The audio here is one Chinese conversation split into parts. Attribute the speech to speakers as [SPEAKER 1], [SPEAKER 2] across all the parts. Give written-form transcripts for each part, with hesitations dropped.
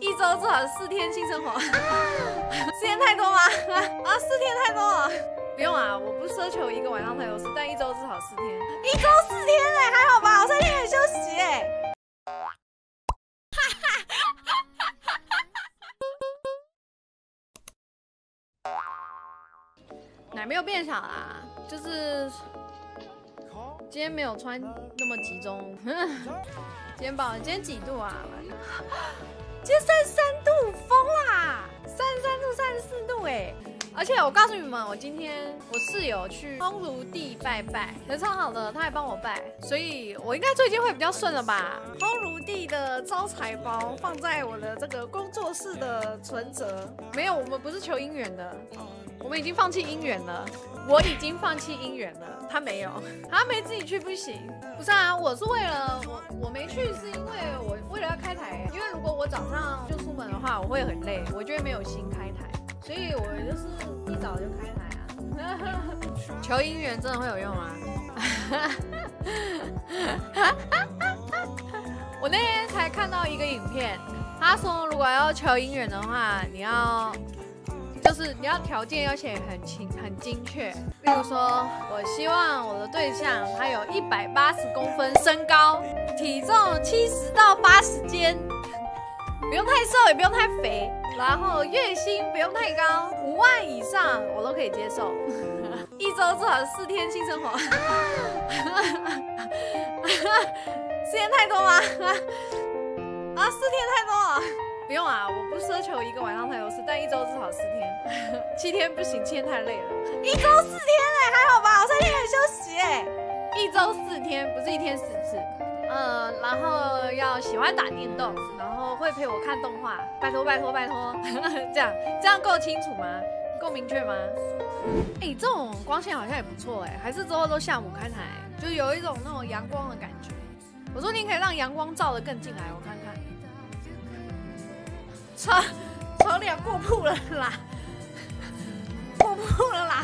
[SPEAKER 1] 一周至少4天性生活，4天太多吗？啊，4天太多了。不用啊，我不奢求1个晚上才有事，但1周至少4天。1周4天哎，还好吧，我3天可以休息哎。奶没有变小啦，就是今天没有穿那么集中。今天几度啊？今天33度，疯啦！33度、34度哎！而且我告诉你们，我室友去烘炉地拜拜，人超好的，他还帮我拜，所以我应该最近会比较顺了吧？烘炉地的招财包放在我的这个工作室的存折，没有，我们不是求姻缘的，我们已经放弃姻缘了。我已经放弃姻缘了，他没有，他没自己去不行。不是啊，我是为了我没去，是因为我为了要开台，因为如果我早上就出门的话，我会很累，我就会没有心开台，所以我就是一早就开台啊。求姻缘真的会有用吗？我那天才看到一个影片，他说如果要求姻缘的话，你要条件要写很精确，例如说，我希望我的对象他有180公分身高，体重70到80间，不用太瘦也不用太肥，然后月薪不用太高，5万以上我都可以接受。1周至少4天性生活，4天太多吗？啊，4天太多了。不用啊，我不奢求1个晚上才有事，但1周至少4天，7天不行，7天太累了。1周4天哎，还好吧，我3天可以休息哎。1周4天，不是1天4次。然后要喜欢打电动，然后会陪我看动画，拜托拜托拜托，这样够清楚吗？够明确吗？哎，这种光线好像也不错哎，还是之后都下午开台，就是有一种那种阳光的感觉。我说你可以让阳光照得更进来，我看看。超脸过曝了啦，过曝了啦，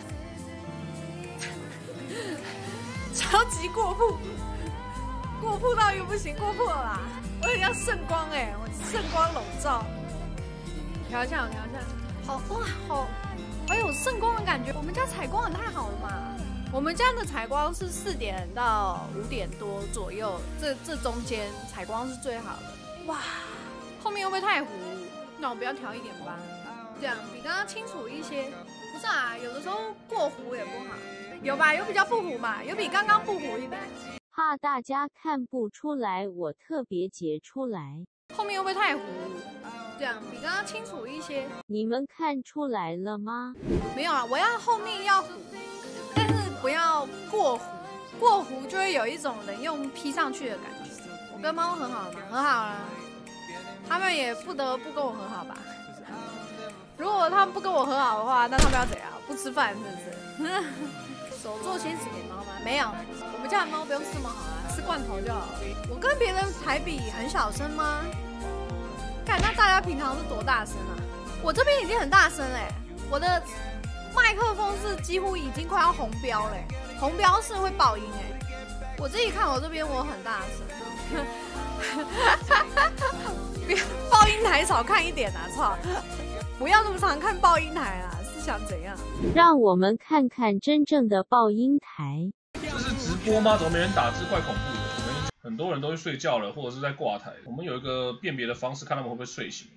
[SPEAKER 1] 超级过曝，过曝到一个不行，过曝了啦！我很像圣光哎，我圣光笼罩。调一下，好哇，好有圣光的感觉。我们家采光也太好了嘛！我们家的采光是4点到5点多左右，这中间采光是最好的。哇，后面会不会太糊？那我不要调一点吧，这样比刚刚清楚一些。不是啊，有的时候过糊也不好。有吧？有比较不糊嘛？有比刚刚不糊一点。
[SPEAKER 2] 怕大家看不出来，我特别截出来。
[SPEAKER 1] 后面会不会太糊？这样比刚刚清楚一些。
[SPEAKER 2] 你们看出来了吗？
[SPEAKER 1] 没有啊，我要后面要糊，但是不要过糊。过糊就会有一种人用P上去的感觉。我跟猫很好吗？很好啦。他们也不得不跟我和好吧？如果他们不跟我和好的话，那他们要怎样？不吃饭是不是？手做千尺给猫吗？没有，我们家的猫不用吃么好啊，吃罐头就好。我跟别人台比很小声吗？看那大家平常是多大声啊？我这边已经很大声嘞，我的麦克风是几乎已经快要红标嘞，红标是会爆音哎。我自己看我这边我很大声。爆音台少看一点啊！操，不要那么常看爆音台啦，是想怎样？
[SPEAKER 2] 让我们看看真正的爆音台。
[SPEAKER 3] 这是直播吗？怎么没人打字？怪恐怖的。我们很多人都去睡觉了，或者是在挂台。我们有一个辨别的方式，看他们会不会睡醒。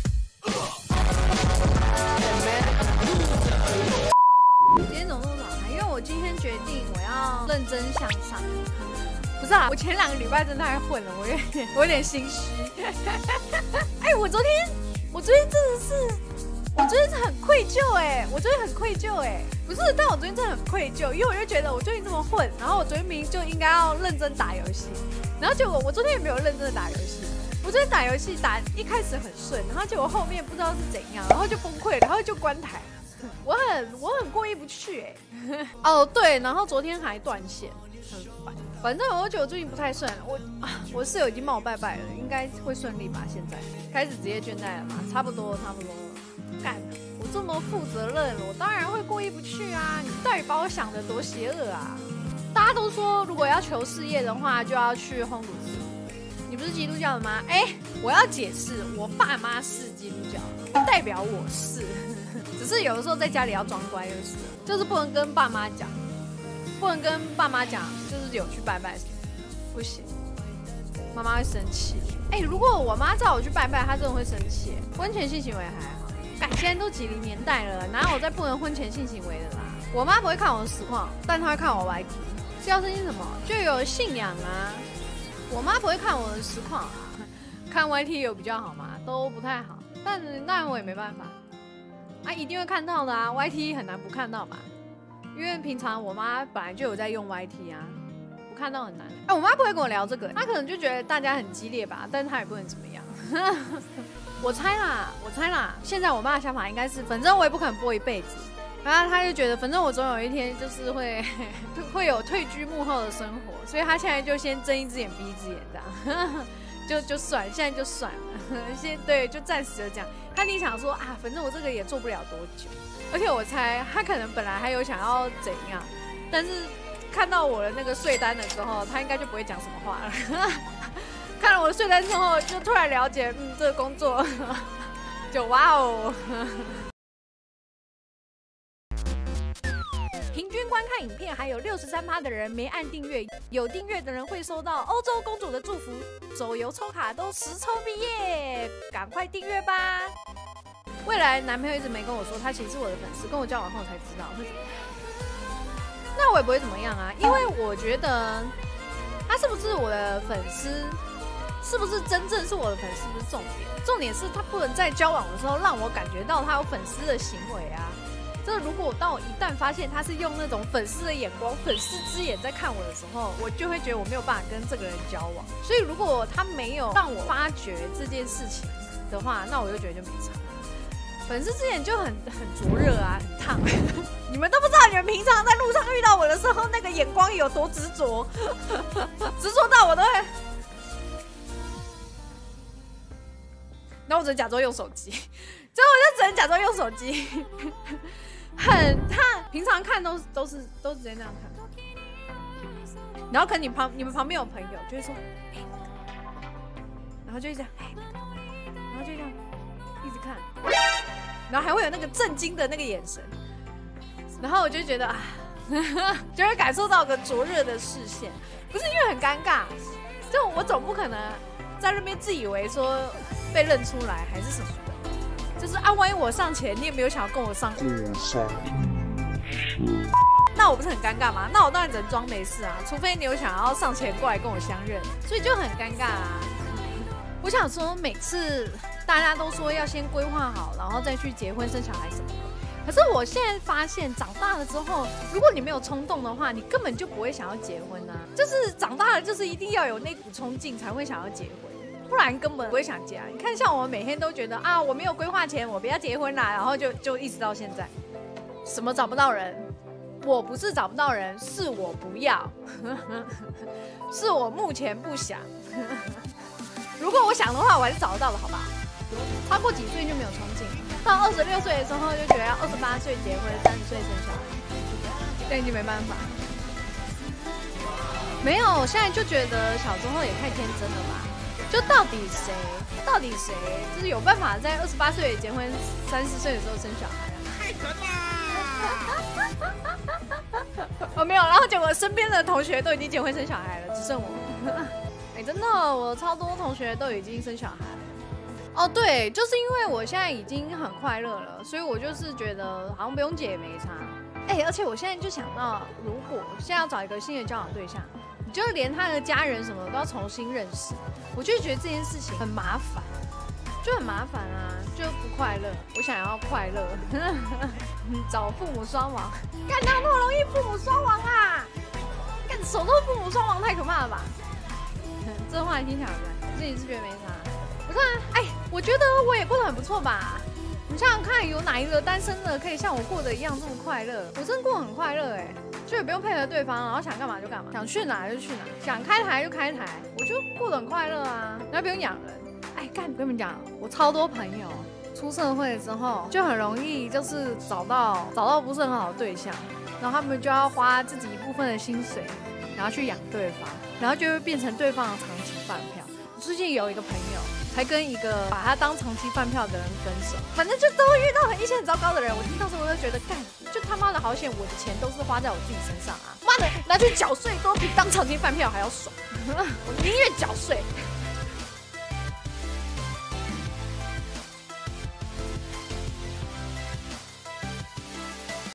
[SPEAKER 1] 今天怎么那么早？因为我今天决定我要认真向上。不是啊，我前2个礼拜真的太混了，我有点心虚。哎，我昨天真的是，我昨天是很愧疚哎，我昨天很愧疚哎，不是，但我昨天真的很愧疚，因为我就觉得我最近这么混，然后我昨天明明就应该要认真打游戏，然后结果我昨天也没有认真的打游戏，我昨天打游戏一开始很顺，然后结果后面不知道是怎样，然后就崩溃，然后就关台，我很过意不去哎。哦对，然后昨天还断线，很烦。反正我觉得我最近不太顺，我室友已经帮我拜拜了，应该会顺利吧？现在开始职业倦怠了嘛？差不多了。干，我这么负责任，我当然会过意不去啊！你到底把我想的多邪恶啊？大家都说如果要求事业的话，就要去烘炉地。你不是基督教的吗？哎， 我要解释，我爸妈是基督教，不代表我是，只是有的时候在家里要装乖就是不能跟爸妈讲，就是有去拜拜，不行，妈妈会生气。如果我妈叫我去拜拜，她真的会生气。婚前性行为还好，现在都90年代了，哪有再不能婚前性行为的啦？我妈不会看我的实况，但她会看我 YT。是要生气什么？就有信仰啊。我妈不会看我的实况啊，看 YT 有比较好吗？都不太好。但我也没办法，一定会看到的啊。YT 很难不看到吧？因为平常我妈本来就有在用 YT 啊，不看到很难。我妈不会跟我聊这个，她可能就觉得大家很激烈吧，但是她也不能怎么样。我猜啦，现在我妈的想法应该是，反正我也不可能播一辈子。然后他就觉得，反正我总有一天就是会有退居幕后的生活，所以他现在就先睁一只眼闭一只眼这样，就算现在就算了，对，就暂时的这样。他一定想说啊，反正我这个也做不了多久，而且我猜他可能本来还有想要怎样，但是看到我的那个税单的时候，他应该就不会讲什么话了。看了我的税单之后，就突然了解，这个工作就哇哦。平均观看影片还有63%的人没按订阅，有订阅的人会收到欧洲公主的祝福，手游抽卡都10抽毕业，赶快订阅吧！未来男朋友一直没跟我说，他其实是我的粉丝，跟我交往后才知道。那我也不会怎么样啊，因为我觉得他是不是我的粉丝，是不是真正是我的粉丝不是重点，重点是他不能在交往的时候让我感觉到他有粉丝的行为啊。这如果当我一旦发现他是用那种粉丝的眼光、粉丝之眼在看我的时候，我就会觉得我没有办法跟这个人交往。所以如果他没有让我发觉这件事情的话，那我就觉得就没差。粉丝之眼就很灼热啊，很烫。你们都不知道，你们平常在路上遇到我的时候，那个眼光有多执着，执着到我都会。那我只能假装用手机，最后我就只能假装用手机。很烫，平常看都是直接那样看，然后可能你们旁边有朋友就会说，然后就会这样，然后就这样一直看，然后还会有那个震惊的那个眼神，然后我就觉得啊，就会感受到个灼热的视线，不是因为很尴尬，就我总不可能在那边自以为说被认出来还是什么。就是万一我上前，你也没有想要跟我上，那我不是很尴尬吗？那我当然只能装没事啊，除非你有想要上前过来跟我相认，所以就很尴尬啊。我想说，每次大家都说要先规划好，然后再去结婚生小孩什么的，可是我现在发现，长大了之后，如果你没有冲动的话，你根本就不会想要结婚啊。就是长大了，就是一定要有那股冲劲才会想要结婚。不然根本不会想结啊！你看，像我们每天都觉得啊，我没有规划前，我不要结婚啦，然后就一直到现在，什么找不到人？我不是找不到人，是我不要，是我目前不想。如果我想的话，我还是找得到的，好吧？超过几岁就没有冲劲，到26岁的时候就觉得要28岁结婚，30岁生小孩，但已经没办法。没有，我现在就觉得小时候也太天真了吧。就到底谁就是有办法在28岁结婚，30岁的时候生小孩啊？太蠢啦！没有，然后结果身边的同学都已经结婚生小孩了，只剩我。真的，我超多同学都已经生小孩了。哦，对，就是因为我现在已经很快乐了，所以我就是觉得好像不用结也没差。而且我现在就想到，如果现在要找一个新的交往对象，你就连他的家人什么都要重新认识，我就觉得这件事情很麻烦，就很麻烦啊，就不快乐。我想要快乐，找父母双亡，干哪那么容易父母双亡啊？干手都父母双亡太可怕了吧？这话听起来自己是觉得没啥。我看，我觉得我也过得很不错吧。你想想看，有哪一个单身的可以像我过得一样这么快乐？我真的过得很快乐就也不用配合对方，然后想干嘛就干嘛，想去哪就去哪，想开台就开台，我就过得很快乐啊，然后不用养人。干，跟你们讲，我超多朋友出社会之后就很容易就是找到不是很好的对象，然后他们就要花自己一部分的薪水，然后去养对方，然后就会变成对方的长期饭票。最近有一个朋友， 才跟一个把他当长期饭票的人分手。反正就都会遇到一些很糟糕的人。我听到时候我就觉得，干，就他妈的好险，我的钱都是花在我自己身上啊！妈的，拿去缴税都比当长期饭票还要爽。我宁愿缴税。